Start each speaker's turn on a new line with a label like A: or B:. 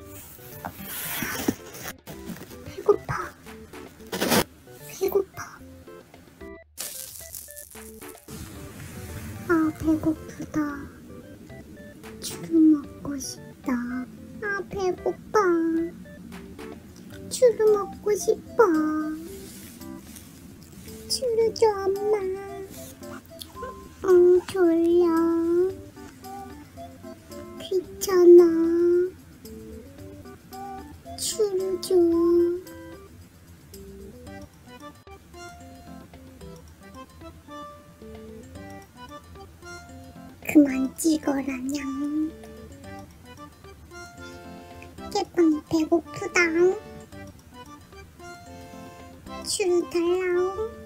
A: 배고파. 배고파. 아, 배고프다. 줄 먹고 싶다. 아, 배고파. 줄 먹고 싶어. 줄 줘, 엄마. 응, 졸려. 귀찮아. 줄 줘. 그만 찍어라냥. 깨빵이 배고프다. 줄 달라옹.